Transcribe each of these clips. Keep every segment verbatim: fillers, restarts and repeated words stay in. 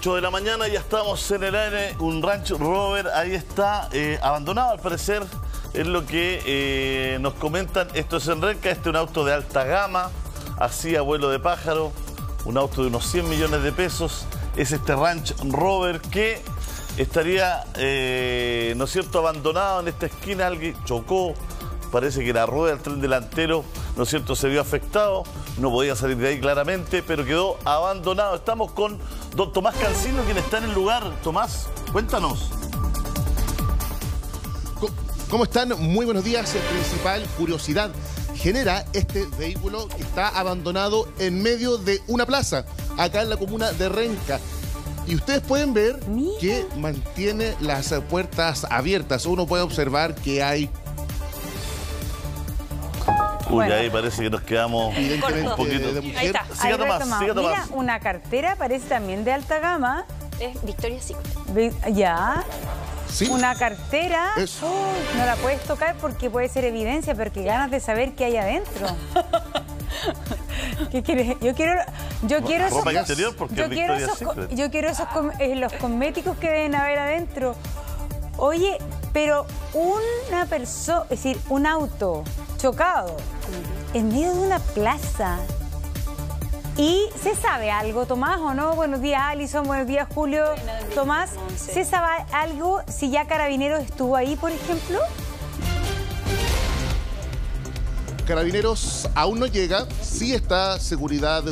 ocho de la mañana, ya estamos en el aire, un Range Rover, ahí está, eh, abandonado al parecer, es lo que eh, nos comentan. Esto es en Renca, este es un auto de alta gama, así a vuelo de pájaro, un auto de unos cien millones de pesos, es este Range Rover que estaría, eh, ¿no es cierto?, abandonado en esta esquina. Alguien chocó, parece que la rueda del tren delantero, ¿no es cierto?, se vio afectado, no podía salir de ahí claramente, pero quedó abandonado. Estamos con don Tomás Cancino, quien está en el lugar. Tomás, cuéntanos. ¿Cómo están? Muy buenos días. La principal curiosidad genera este vehículo que está abandonado en medio de una plaza, acá en la comuna de Renca. Y ustedes pueden ver Mira. que mantiene las puertas abiertas. Uno puede observar que hay... Uy, bueno. ahí parece que nos quedamos evidentemente un poquito. de, de mujer. Ahí está. Siga Tomás, siga Tomás. Mira, una cartera parece también de alta gama. Es Victoria's Secret. Ve- Ya. Sí. Una cartera. Eso. Uy, no la puedes tocar porque puede ser evidencia, pero qué ganas de saber qué hay adentro. ¿Qué quieres? Yo quiero, yo quiero esos, Ropa interior porque yo es quiero Victoria's esos, co- Secret. yo quiero esos com- eh, los cosméticos que deben haber adentro. Oye, pero una persona, es decir, un auto chocado en medio de una plaza. ¿Y se sabe algo, Tomás, o no? Buenos días, Alison. Buenos días, Julio. Tomás, ¿se sabe algo si ya Carabineros estuvo ahí, por ejemplo? Carabineros aún no llega, sí está seguridad.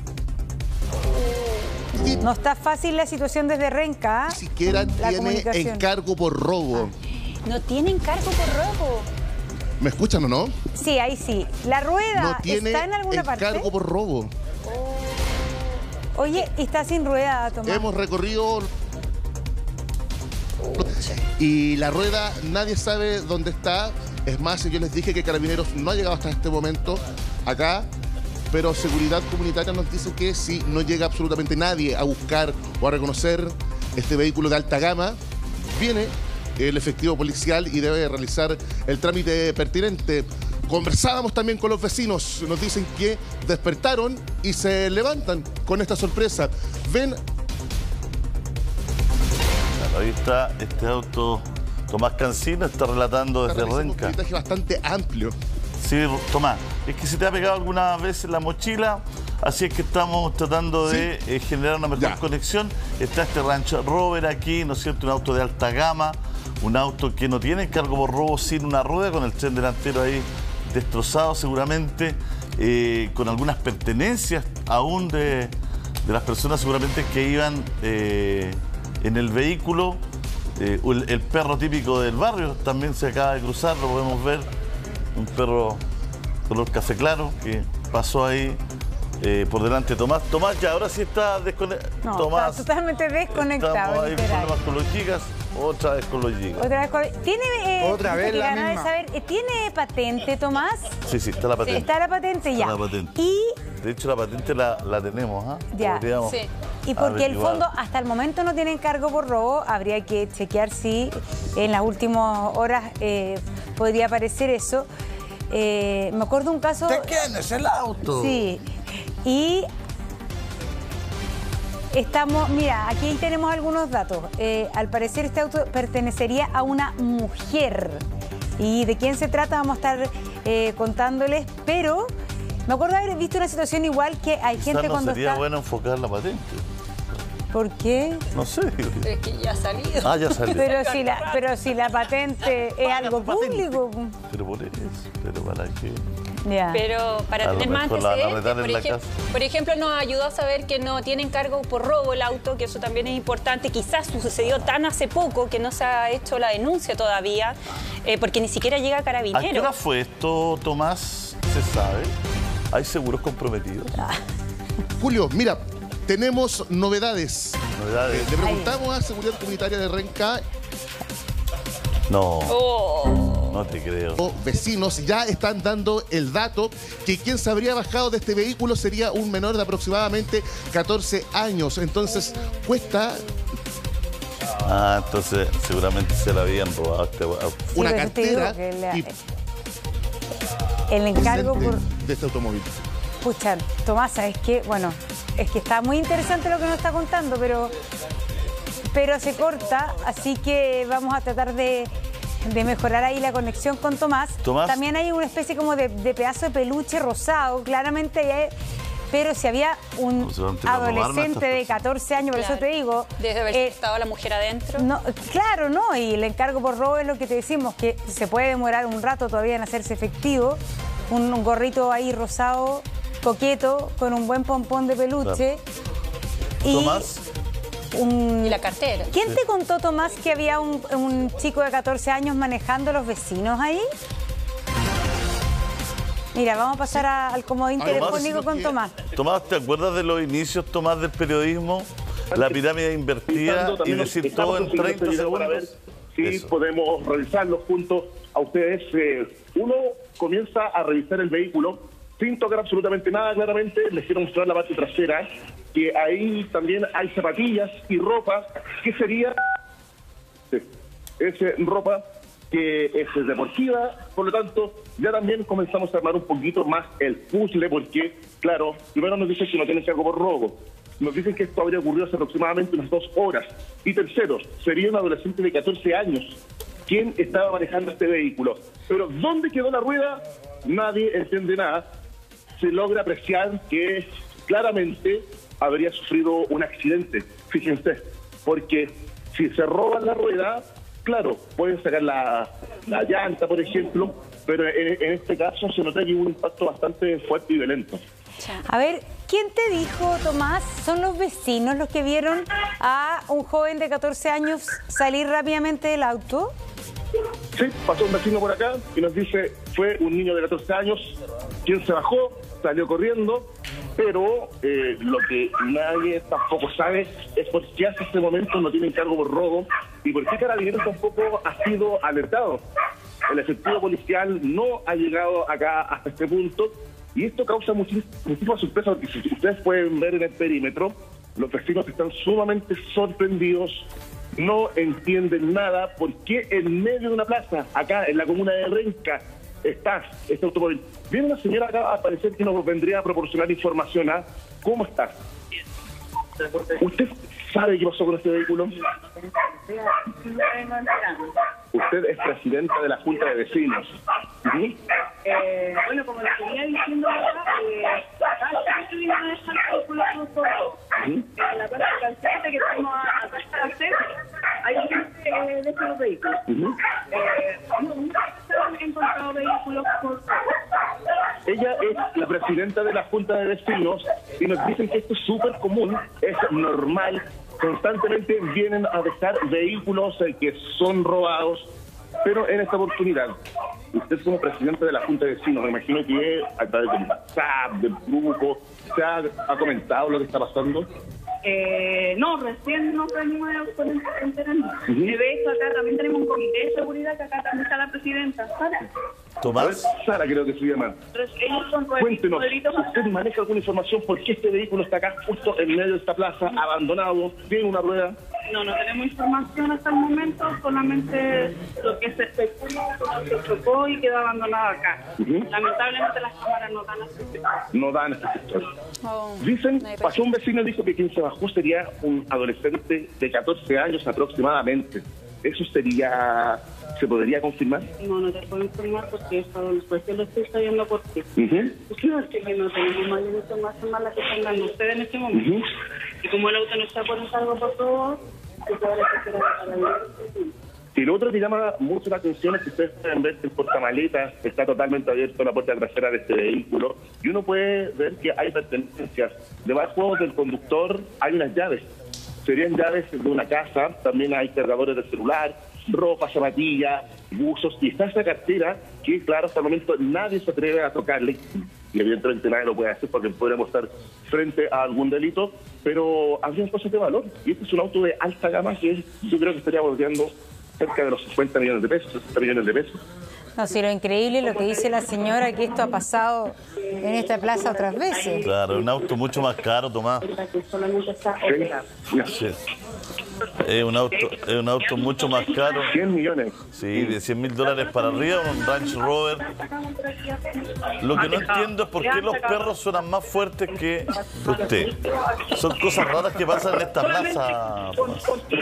Ni No está fácil la situación desde Renca. siquiera La tiene comunicación. encargo por robo. No tienen cargo por robo. ¿Me escuchan o no? Sí, ahí sí. La rueda No tiene está en alguna parte. encargo por robo. Oye, y está sin rueda, Tomás. Hemos recorrido y la rueda nadie sabe dónde está. Es más, yo les dije que Carabineros no ha llegado hasta este momento acá, pero Seguridad Comunitaria nos dice que si no llega absolutamente nadie a buscar o a reconocer este vehículo de alta gama, viene el efectivo policial y debe realizar el trámite pertinente. Conversábamos también con los vecinos, nos dicen que despertaron y se levantan con esta sorpresa. Ven, Claro, ahí está este auto. Tomás Cancino está relatando desde realizando un Renca. peritaje bastante amplio. Sí, Tomás, es que se te ha pegado alguna vez en la mochila, así es que estamos tratando de eh, generar una mejor Ya. conexión. Está este Range Rover aquí, ¿no es cierto? Un auto de alta gama, un auto que no tiene cargo por robo, sin una rueda, con el tren delantero ahí destrozado seguramente, eh, con algunas pertenencias aún de, de las personas seguramente que iban eh, en el vehículo. Eh, el, el perro típico del barrio también se acaba de cruzar, lo podemos ver. Un perro color café claro que pasó ahí eh, por delante de Tomás. Tomás, ya ahora sí está desconectado. No, Tomás, está totalmente desconectado, estamos ahí literal. problemas con los gigas, otra vez con los gigas. Otra vez, con- ¿tiene, eh, Otra vez que la ganas de misma. saber, eh, ¿tiene patente, Tomás? Sí, sí, está la patente. Está la patente Está ya. la patente. Y, De hecho, la patente la, la tenemos, ¿ah? Ya. Podríamos Sí. y porque el averiguar. fondo hasta el momento no tiene encargo por robo, habría que chequear si en las últimas horas eh, podría aparecer eso. Eh, me acuerdo un caso... ¿De quién es el auto? Sí, y estamos, mira, aquí tenemos algunos datos. Eh, al parecer este auto pertenecería a una mujer. ¿Y de quién se trata? Vamos a estar eh, contándoles, pero me acuerdo haber visto una situación igual que hay Quizás gente no cuando sería está... bueno enfocar la patente. ¿Por qué? No sé. digo. Pero es que ya ha salido. Ah, ya salió. Pero si la, pero si la patente es algo público. Pero por eso, pero para qué. Ya. Pero para A lo tener más mejor la van a antecedentes, retar en por, la ejem- casa. por ejemplo, nos ayudó a saber que no tienen cargo por robo el auto, que eso también es importante. Quizás sucedió tan hace poco que no se ha hecho la denuncia todavía, eh, porque ni siquiera llega ¿A qué hora Carabineros. fue esto, Tomás? ¿Se sabe? ¿Hay seguros comprometidos? Julio, mira, tenemos novedades. ¿Novedades? Le preguntamos a Seguridad Comunitaria de Renca, No, Oh. no te creo. los vecinos ya están dando el dato que quien se habría bajado de este vehículo sería un menor de aproximadamente catorce años. Entonces, cuesta Ah, entonces seguramente se la habían robado a este auto. una pero te digo cartera que la- y el encargo presente por... de este automóvil. Pucha, Tomás, ¿sabes qué? Bueno, es que está muy interesante lo que nos está contando, pero, pero se corta, así que vamos a tratar de, de mejorar ahí la conexión con Tomás. Tomás. También hay una especie como de, de pedazo de peluche rosado, claramente hay, pero si había un adolescente de catorce años, por Claro. eso te digo... Debe haber eh, estado la mujer adentro. no, claro, ¿no? Y el encargo por robo es lo que te decimos, que se puede demorar un rato todavía en hacerse efectivo. Un, un gorrito ahí rosado, coqueto, con un buen pompón de peluche. Y Tomás. un- Y la cartera. ¿Quién te contó, Tomás, que había un, un chico de catorce años manejando a los vecinos ahí? Mira, vamos a pasar a- al comodín Tomás, telefónico con que- Tomás. Tomás, ¿te acuerdas de los inicios, Tomás, del periodismo? La pirámide invertida y También decir estamos todo en consiguiendo treinta este video para ver segundos. si Eso. podemos revisarlo junto a ustedes. Eh, uno comienza a revisar el vehículo sin tocar absolutamente nada, claramente. Les quiero mostrar la parte trasera, que ahí también hay zapatillas y ropa, que sería... Sí, es eh, ropa que es deportiva, por lo tanto, ya también comenzamos a armar un poquito más el puzzle, porque, claro, primero nos dicen que no tienen cargo por robo, nos dicen que esto habría ocurrido hace aproximadamente unas dos horas, y tercero, sería un adolescente de catorce años quien estaba manejando este vehículo. Pero ¿dónde quedó la rueda? Nadie entiende nada. Se logra apreciar que claramente habría sufrido un accidente, fíjense, porque si se roban la rueda, claro, pueden sacar la, la llanta, por ejemplo, pero en, en este caso se nota que hubo un impacto bastante fuerte y violento. A ver, ¿quién te dijo, Tomás? ¿Son los vecinos los que vieron a un joven de catorce años salir rápidamente del auto? Sí, pasó un vecino por acá y nos dice, fue un niño de catorce años quien se bajó, salió corriendo, pero eh, lo que nadie tampoco sabe es por qué hasta este momento no tienen cargo por robo y por qué Carabineros tampoco ha sido alertado. El efectivo policial no ha llegado acá hasta este punto y esto causa muchis- muchísima sorpresa porque si ustedes pueden ver en el perímetro, los vecinos están sumamente sorprendidos, no entienden nada, por qué en medio de una plaza, acá en la comuna de Renca, está este automóvil. Viene una señora acá a parecer que nos vendría a proporcionar información. ¿Ah? ¿Cómo está? ¿Usted sabe qué pasó con este vehículo? Usted es presidenta de la Junta de Vecinos. ¿Sí? Eh, bueno, como les venía diciendo acá, eh, acá siempre vino a dejar calcular un poco. En la parte calceta que estamos a, a tratar de hacer, hay gente eh, de estos vehículos. Ujú. Eh, no, nunca se han encontrado vehículos por... Ella es la presidenta de la Junta de Vecinos y nos dicen que esto es súper común, es normal. Constantemente vienen a dejar vehículos eh, que son robados, pero en esta oportunidad, usted como presidente de la Junta de Vecinos, me imagino que a través del WhatsApp, del grupo, ¿se ha, ha comentado lo que está pasando? Eh, no, recién nos venimos a enterar. Ujú. De hecho, acá también tenemos un comité de seguridad, que acá también está la presidenta, Sara. A ver, Tomás. Sara creo que se llama. Entonces, ellos son Cuéntenos, delitos. ¿usted maneja alguna información por qué este vehículo está acá justo en medio de esta plaza, abandonado, tiene una rueda? No, no tenemos información hasta el momento, solamente lo que se especula, lo que chocó y quedó abandonado acá. Ujú. Lamentablemente las cámaras no dan acceso. No dan este sector. Oh, Dicen, no hay pasó un vecino y dijo que quien se bajó sería un adolescente de catorce años aproximadamente. ¿Eso sería, se podría confirmar? No, no te puedo informar porque eso después te lo estoy sabiendo por ti. Ujú. No, es que no tenemos mayor información más la que están dando ustedes en este momento. Ujú. Y como el auto no está por encargo por todo, se puede esperar a la vida. Y lo otro que llama mucho la atención es que ustedes pueden ver que el portamaletas está totalmente abierto, la puerta trasera de este vehículo, y uno puede ver que hay pertenencias. Debajo del conductor hay unas llaves. Serían llaves de una casa, también hay cargadores de celular, ropa, zapatillas, buzos, y está esa cartera que, claro, hasta el momento nadie se atreve a tocarle, y evidentemente nadie lo puede hacer porque podríamos estar frente a algún delito, pero habría cosas de valor, y este es un auto de alta gama que yo creo que estaría bordeando cerca de los cincuenta millones de pesos, sesenta millones de pesos. No, si lo increíble es lo que dice la señora, que esto ha pasado en esta plaza otras veces. Claro, un auto mucho más caro, Tomás. Que solamente está Sí. operado. Sí. Es un auto, es un auto mucho más caro. cien millones. Sí, de cien mil dólares para arriba, un Range Rover. Lo que no entiendo es por qué los perros suenan más fuertes que usted. Son cosas raras que pasan en esta plaza, Tomás.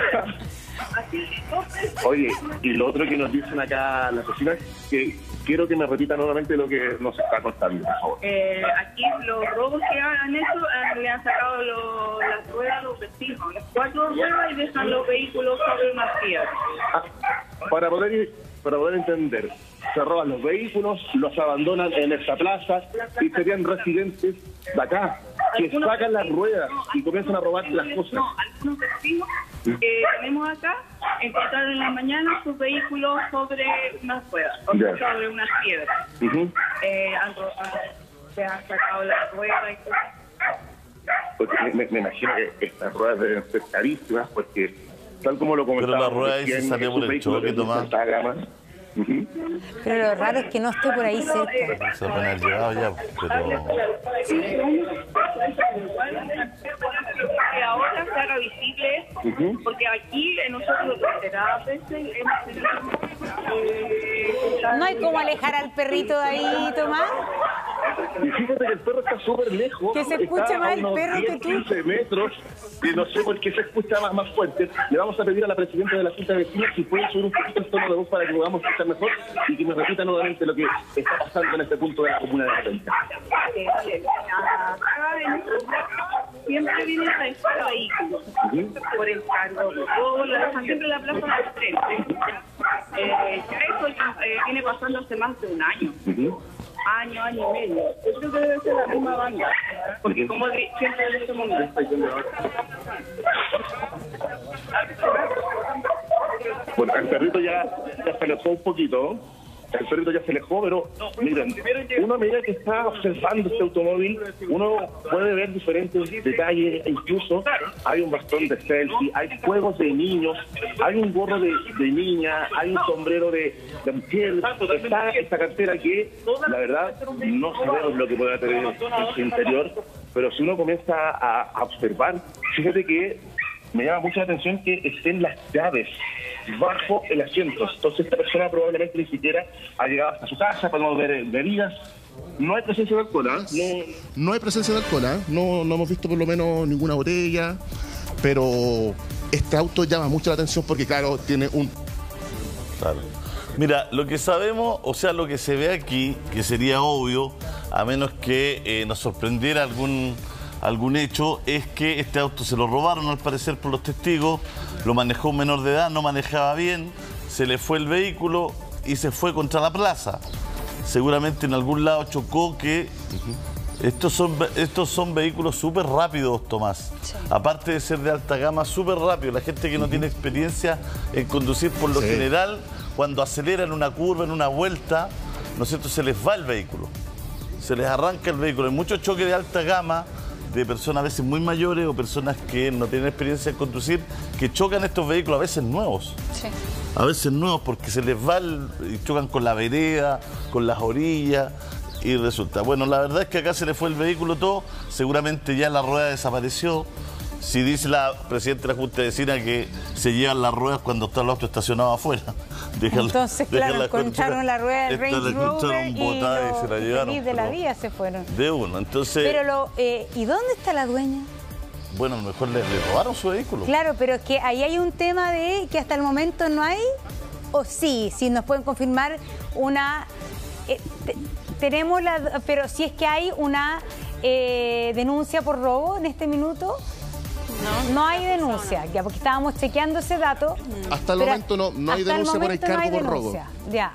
Oye, y lo otro que nos dicen acá las vecinas, que quiero que me repita nuevamente lo que nos está contando, por favor. Eh, aquí los robos que han hecho eh, le han sacado lo- las ruedas a los vecinos, las cuatro ruedas y dejan los vehículos sobre unas piedras. Ah, para poder para poder entender, se roban los vehículos, los abandonan en esta plaza y serían residentes de acá, que Algunos sacan las vecinos- ruedas no, y comienzan a robar las algunos- cosas. No, algunos vecinos que tenemos acá encontraron en la mañana sus vehículos sobre unas ruedas, o sea, Ya. sobre unas piedras. Ujú. Eh, han, ro- han- se han sacado las ruedas y todo. Porque me, me- me imagino que estas ruedas deben ser carísimas, porque tal como lo comentaba, la rueda ahí se salió por el choque, Tomás. Ujú. Pero lo raro es que no esté por ahí cerca. Se van a haber llegado ya, pero... Que ahora se haga visible esto, porque aquí eh, nosotros reiteradas veces hemos tenido eh, No hay cómo alejar al perrito de ahí, Tomás. Y fíjate que el perro está súper lejos. Que se está escuche a más el unos perro diez, que tú. quince metros, y no sé por qué se escucha más, más fuerte. Le vamos a pedir a la presidenta de la Junta de Vecinos si puede subir un poquito el tono de voz para que podamos escuchar mejor y que me repita nuevamente lo que está pasando en este punto de la comuna de La Renca. que acá en nuestra plaza siempre vienen a dejar vehículos por el cargo, o lo dejan siempre en la plaza de frente. Eh, ya eso eh, viene pasando hace más de un año. Año, año y medio. Yo creo que debe ser la misma banda. Porque como de- siempre en este momento. Bueno, el perrito ya, ya se alejó un poquito. El perrito ya se alejó, pero miren, uno a medida que está observando este automóvil, uno puede ver diferentes detalles, incluso hay un bastón de selfie, hay juegos de niños, hay un gorro de, de niña, hay un sombrero de, de mujer, está esta cartera que, la verdad, no sabemos lo que puede tener en su interior, pero si uno comienza a, a observar, fíjate que me llama mucho la atención que estén las llaves bajo el asiento. Entonces esta persona probablemente ni siquiera ha llegado hasta su casa. Podemos ver eh, bebidas. No hay presencia de alcohol, ¿ah? No, No hay presencia de alcohol, ¿ah? no, no hemos visto por lo menos ninguna botella, pero este auto llama mucho la atención porque, claro, tiene un... Claro. Mira, lo que sabemos, o sea, lo que se ve aquí, que sería obvio, a menos que eh, nos sorprendiera algún, algún hecho, es que este auto se lo robaron, al parecer, por los testigos, lo manejó un menor de edad, no manejaba bien, se le fue el vehículo y se fue contra la plaza. Seguramente en algún lado chocó que... Estos son, estos son vehículos súper rápidos, Tomás. Sí. Aparte de ser de alta gama, súper rápido. La gente que no tiene experiencia en conducir por lo Sí. general, cuando acelera en una curva, en una vuelta, ¿no es cierto?, se les va el vehículo. Se les arranca el vehículo. Hay muchos choques de alta gama de personas a veces muy mayores o personas que no tienen experiencia en conducir, que chocan estos vehículos a veces nuevos. Sí. A veces nuevos porque se les va el, y chocan con la vereda, con las orillas y resulta. Bueno, la verdad es que acá se le fue el vehículo todo, seguramente ya la rueda desapareció. Si dice la presidenta de la Junta de Vecinos que se llevan las ruedas cuando está el auto estacionado afuera. Dejan- Entonces, dejan claro, la encontraron la rueda del esta la Range Rover encontraron y, botada y los se la llevaron. feliz de la pero vida se fueron. De uno, entonces, Pero lo, eh, ¿y dónde está la dueña? bueno, a lo mejor le, le robaron su vehículo. Claro, pero es que ahí hay un tema de que hasta el momento no hay, o sí, si nos pueden confirmar una... eh, te- tenemos la... Pero si es que hay una eh, denuncia por robo en este minuto, no, no hay denuncia, ya, porque estábamos chequeando ese dato. Hasta el pero momento no, no hay hasta denuncia por momento no encargo hay por robo. denuncia, ya.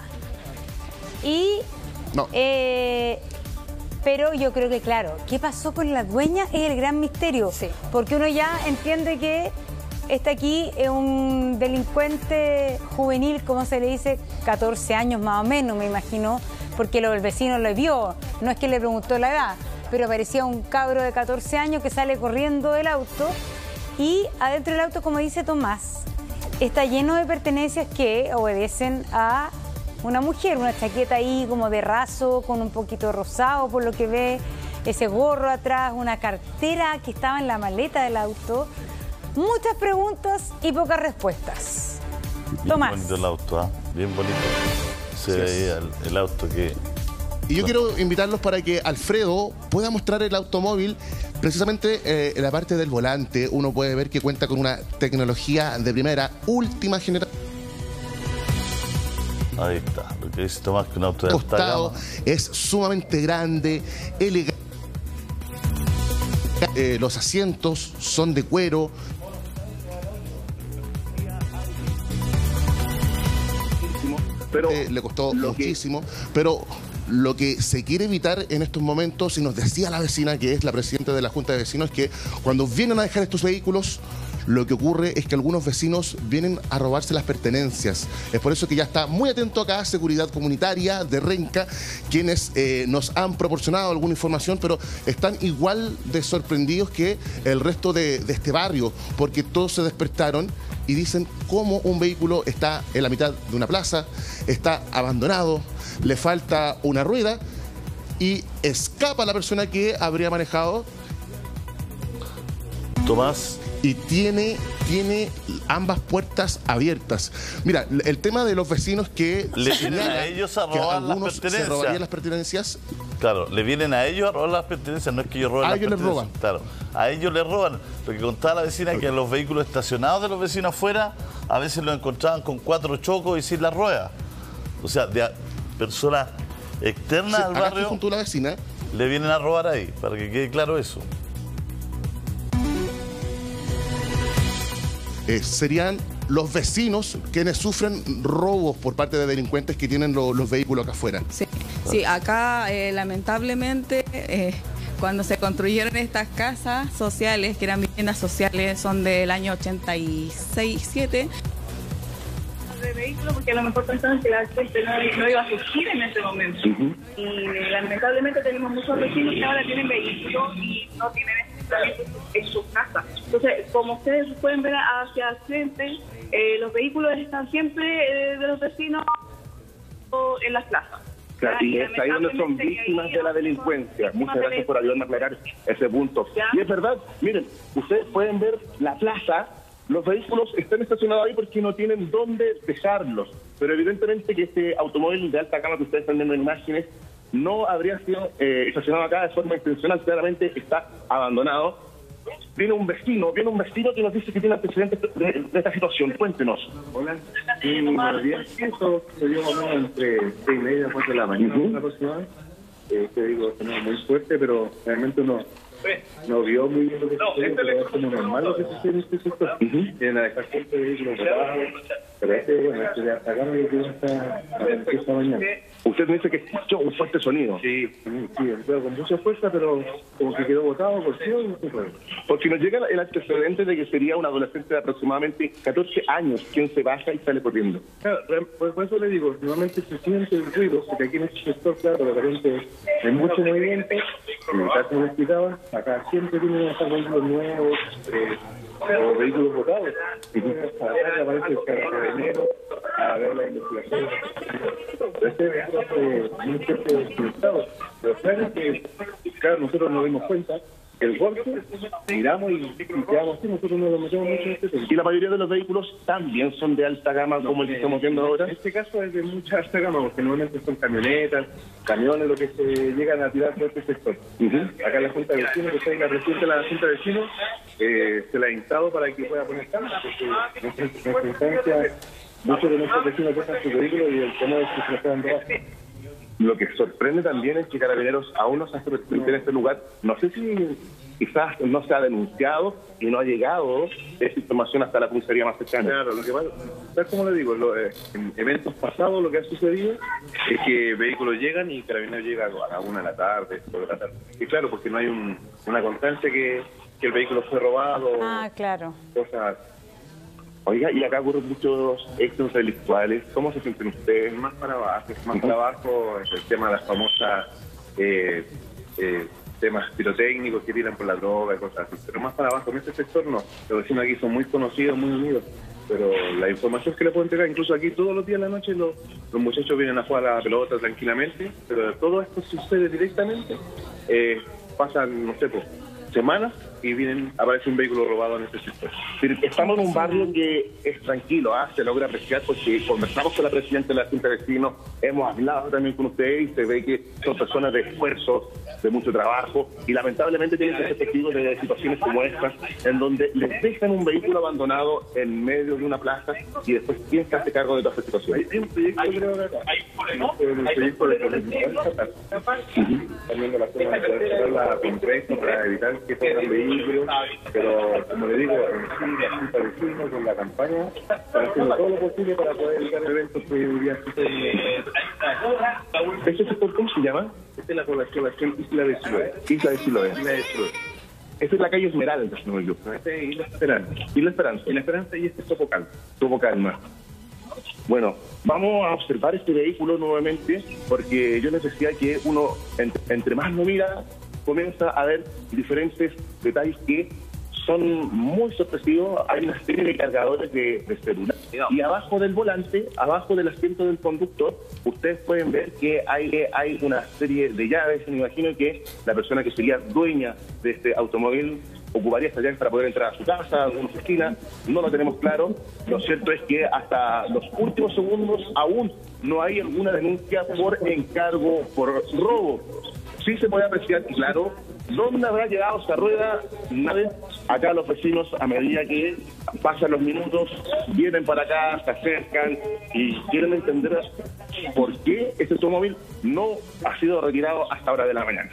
Y... No. eh, pero yo creo que, claro, ¿qué pasó con la dueña? Es el gran misterio. Sí. Porque uno ya entiende que este aquí es un delincuente juvenil, como se le dice, catorce años más o menos, me imagino, porque lo, el vecino lo vio. No es que le preguntó la edad, pero parecía un cabro de catorce años que sale corriendo del auto. Y adentro del auto, como dice Tomás, está lleno de pertenencias que obedecen a una mujer, una chaqueta ahí como de raso, con un poquito rosado por lo que ve, ese gorro atrás, una cartera que estaba en la maleta del auto, muchas preguntas y pocas respuestas. Bien Tomás. bonito el auto, ¿ah? Bien bonito. Se Así es. veía el, el auto que... Y yo quiero invitarlos para que Alfredo pueda mostrar el automóvil. Precisamente eh, en la parte del volante uno puede ver que cuenta con una tecnología de primera, última generación. Ahí está, lo que dice Tomás, que un auto de alta Costado gama. es sumamente grande, elegante. Eh, los asientos son de cuero. Pero Eh, le costó lo que- muchísimo, pero lo que se quiere evitar en estos momentos, y nos decía la vecina, que es la presidenta de la Junta de Vecinos, es que cuando vienen a dejar estos vehículos, lo que ocurre es que algunos vecinos vienen a robarse las pertenencias. Es por eso que ya está muy atento acá Seguridad Comunitaria de Renca, quienes eh, nos han proporcionado alguna información, pero están igual de sorprendidos que el resto de, de este barrio, porque todos se despertaron y dicen cómo un vehículo está en la mitad de una plaza, está abandonado, le falta una rueda y escapa la persona que habría manejado Tomás, y tiene, tiene ambas puertas abiertas. Mira, el tema de los vecinos que Le se vienen a señala ellos a que robar las algunos se pertenencias. robarían las pertenencias. claro, le vienen a ellos a robar las pertenencias, no es que ellos roben A las ellos les pertenencias. roban. Claro, a ellos les roban. Lo que contaba la vecina es que los vehículos estacionados de los vecinos afuera, a veces los encontraban con cuatro chocos y sin las ruedas. O sea, de a- personas externas Sí, al acá estoy barrio junto a la vecina. le vienen a robar ahí, para que quede claro eso. Eh, serían los vecinos quienes sufren robos por parte de delincuentes que tienen lo- los vehículos acá afuera. Sí, sí, acá eh, lamentablemente eh, cuando se construyeron estas casas sociales, que eran viviendas sociales, son del año ochenta y seis, siete. De vehículo, porque a lo mejor pensaban que la gente no, no iba a surgir en ese momento. Y lamentablemente tenemos muchos vecinos que ahora tienen vehículos y no tienen estacionamiento en sus casas. Entonces, como ustedes pueden ver hacia el frente, eh, los vehículos están siempre eh, de los vecinos en las plazas. Claro, y es ahí donde son Lamentablemente, víctimas ahí de la son delincuencia. víctimas Muchas de gracias por ayudarme a aclarar ese punto. Ya. Y es verdad, miren, ustedes pueden ver la plaza, los vehículos están estacionados ahí porque no tienen dónde dejarlos. Pero evidentemente que este automóvil de alta gama que ustedes están viendo en imágenes no habría sido eh, estacionado acá de forma intencional, claramente está abandonado. Viene un vecino, viene un vecino que nos dice que tiene antecedentes de, de esta situación. Cuéntenos. Hola. Sí, buenos días. Eso se dio más o menos entre seis y media, cuatro de la mañana Ujú. aproximadamente. Eh, te digo, no muy fuerte, pero realmente uno no vio muy bien lo que sucedió, pero es como normal lo que sucede en este sector. Vienen a dejar siempre vehículos botados, pero este, bueno, este de hasta acá me lo que hasta esta mañana. Usted me dice que escuchó un fuerte sonido. Sí, sí, entró con mucha fuerza, pero como que quedó botado por sí y no se fue. Porque nos llega el antecedente de que sería un adolescente de aproximadamente catorce años quien se baja y sale corriendo. Claro, re- por, por eso le digo, normalmente se siente el ruido, porque aquí en este sector, claro, de repente hay mucho movimiento, y tal como le explicaba, acá siempre tienen que estar vehículos nuevos, eh, o vehículos botados. Y acá aparece el carabinero a ver la investigación. Este vehículo fue muy fuerte desconectado, pero claro que, claro, nosotros nos dimos cuenta que el golpe, miramos y, y quedamos así, nosotros no nos metemos mucho en este tema. Y la mayoría de los vehículos también son de alta gama, como el que estamos viendo ahora. En este caso es de mucha alta gama, porque normalmente son camionetas, camiones, lo que se llegan a tirar por este sector. Acá la Junta de Vecinos, que soy la presidenta de la Junta de Vecinos, eh, se la ha instado para que pueda poner cámaras, porque en nuestra nuestra instancia, muchos de nuestros vecinos dejan su vehículo y el tema es que se lo quedan robados. Lo que sorprende también es que Carabineros aún no se ha presente en este lugar. No sé si quizás no se ha denunciado y no ha llegado esa información hasta la puncería más cercana. Claro, lo que pasa, tal como le digo, lo, eh, en eventos pasados lo que ha sucedido es que vehículos llegan y Carabineros llega a la una de la tarde, dos de la tarde. Y claro, porque no hay un, una constancia que, que el vehículo fue robado, Ah, claro. cosas. Oiga, y acá ocurren muchos hechos delictuales. ¿Cómo se sienten ustedes? Más para abajo, más para abajo es el tema de las famosas eh, eh, temas pirotécnicos que tiran por la droga y cosas así. Pero más para abajo, en este sector no. Los vecinos aquí son muy conocidos, muy unidos. Pero la información que le puedo entregar, incluso aquí todos los días de la noche, los, los muchachos vienen a jugar a la pelota tranquilamente, pero todo esto sucede directamente. Eh, pasan, no sé, pues, semanas y vienen, aparece un vehículo robado en este sector. Pero estamos en un barrio que es tranquilo, ¿ah? Se logra apreciar porque conversamos con la presidenta de la Junta de Vecinos, hemos hablado también con ustedes y se ve que son personas de esfuerzo, de mucho trabajo, y lamentablemente tienen que ser testigos de situaciones como estas, en donde les dejan un vehículo abandonado en medio de una plaza y después quién se hace cargo de toda esta situación. Hay un proyecto, creo que acá. Un proyecto de también de la zona de poder la comprensa para evitar que pongan vehículos, pero como le digo, en sí, la Junta de Vecinos con la campaña están haciendo todo lo posible para poder evitar eventos que hoy día suceden. ¿Ese sector cómo se llama? Esta es la población Isla de Siloé. Isla de Siloé. Isla de Siloé. Esta es la calle Esmeralda, si no me equivoco. Esta es Isla Esperanza. Isla Esperanza. Isla Esperanza y este es Topo Calma. Topo Calma. Bueno, vamos a observar este vehículo nuevamente porque yo les decía que uno, entre, entre más lo mira, comienza a ver diferentes detalles que son muy sorpresivos. Hay una serie de cargadores de, de celular. Y abajo del volante, abajo del asiento del conductor, ustedes pueden ver que hay, hay una serie de llaves. Me imagino que la persona que sería dueña de este automóvil ocuparía estas llaves para poder entrar a su casa, a alguna oficina. No lo tenemos claro. Lo cierto es que hasta los últimos segundos aún no hay alguna denuncia por encargo, por robo. Sí se puede apreciar, claro, dónde habrá llegado esta rueda. Nadie. Acá los vecinos, a medida que pasan los minutos, vienen para acá, se acercan y quieren entender por qué este automóvil no ha sido retirado hasta hora de la mañana.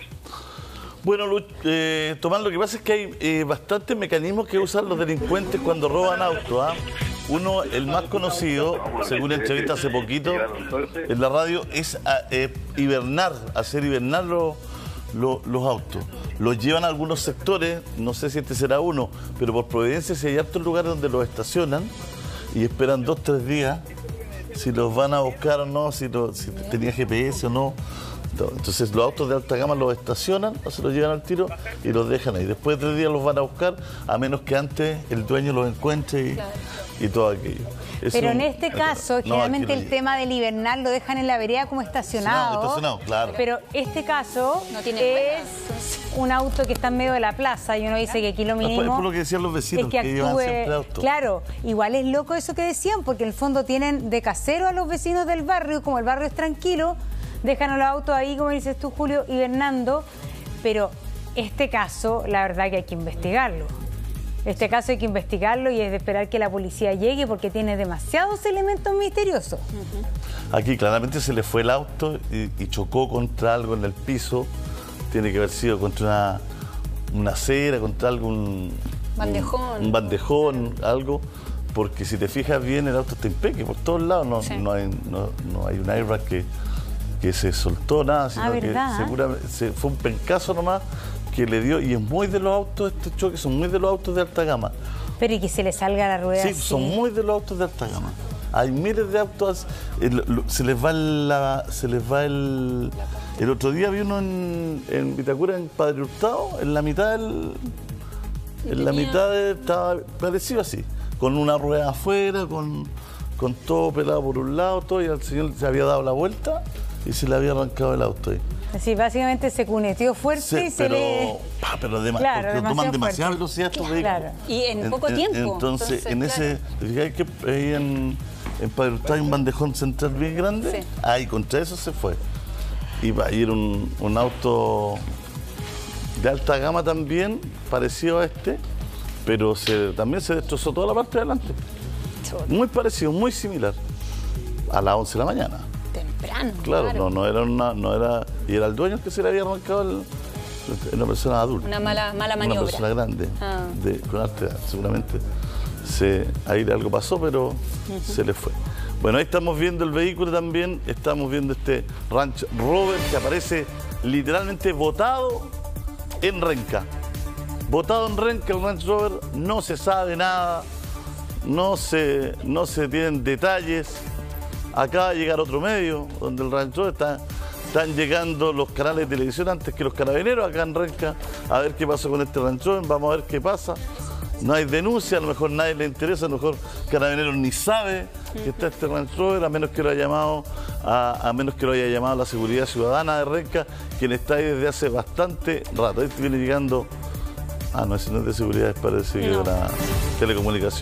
Bueno, Luch, eh, Tomás, lo que pasa es que hay eh, bastantes mecanismos que usan los delincuentes cuando roban autos. ¿eh? Uno, el más conocido, según entrevista hace poquito en la radio, es a, eh, hibernar, hacer hibernar los, los, los autos. Los llevan a algunos sectores, no sé si este será uno, pero por providencia si hay hartos lugares donde los estacionan y esperan dos, tres días si los van a buscar o no, si, lo, si tenía G P S o no. Entonces los autos de alta gama los estacionan, o se los llevan al tiro y los dejan ahí. Después de tres días los van a buscar, a menos que antes el dueño los encuentre y, claro. y todo aquello. Es Pero un, en este caso, no, generalmente el tema del hibernar lo dejan en la vereda como estacionado. Estacionado, claro. Pero este caso no tiene es un auto que está en medio de la plaza y uno dice que aquí lo mínimo es por lo que decían los vecinos, es que, que actúe, llevan siempre auto. Claro, igual es loco eso que decían, porque en el fondo tienen de casero a los vecinos del barrio, como el barrio es tranquilo, dejan a los autos ahí, como dices tú, Julio, hibernando, pero este caso, la verdad que hay que investigarlo. Este caso hay que investigarlo y es de esperar que la policía llegue porque tiene demasiados elementos misteriosos. Uh-huh. Aquí claramente se le fue el auto y, y chocó contra algo en el piso. Tiene que haber sido contra una, una acera, contra algún bandejón. Un, un bandejón, algo. Porque si te fijas bien, el auto está impecable por todos lados. No, sí. no, hay, no, no hay un airbag que... que se soltó nada, sino ah, que seguramente se, fue un pencazo nomás que le dio, y es muy de los autos, estos choques son muy de los autos de alta gama. Pero y que se le salga la rueda. Sí, así. Son muy de los autos de alta gama. Hay miles de autos, el, se les va la, se les va el, el otro día vi uno en, en Vitacura, en Padre Hurtado, en la mitad del, en la mitad de, estaba parecido así, con una rueda afuera, con, con todo pelado por un lado, todo, y al señor se había dado la vuelta y se le había arrancado el auto ahí. Así, básicamente se cuneteó fuerte sí, y se pero, le... Pa, pero de, claro, porque toman demasiada velocidad estos vehículos. Claro. Y en, en poco en, tiempo. Entonces, entonces en claro. ese... que ahí en, en Padre Hurtado hay un bandejón central bien grande. Sí. Ahí, contra eso se fue. Iba a ir un, un auto de alta gama también, parecido a este, pero se, también se destrozó toda la parte de adelante. Muy parecido, muy similar. A las once de la mañana. Temprano. Claro, claro. No, no era una, no era, y era el dueño el que se le había arrancado el, una persona adulta. Una mala, mala maniobra. Una persona grande, ah. de, con arte, seguramente. Se, ahí algo pasó, pero uh-huh. se le fue. Bueno, ahí estamos viendo el vehículo también, estamos viendo este Range Rover que aparece literalmente botado en Renca. Botado en Renca el Range Rover, no se sabe nada, no se, no se tienen detalles. Acaba de llegar otro medio, donde el Range Rover está, están llegando los canales de televisión antes que los carabineros acá en Renca, a ver qué pasa con este Range Rover, vamos a ver qué pasa. No hay denuncia, a lo mejor nadie le interesa, a lo mejor Carabineros ni sabe que está este Range Rover, a menos que lo haya llamado, a, a menos que lo haya llamado la Seguridad Ciudadana de Renca, quien está ahí desde hace bastante rato. Ahí viene llegando Ah, no, ese no es de seguridad, es parece que No. era telecomunicación.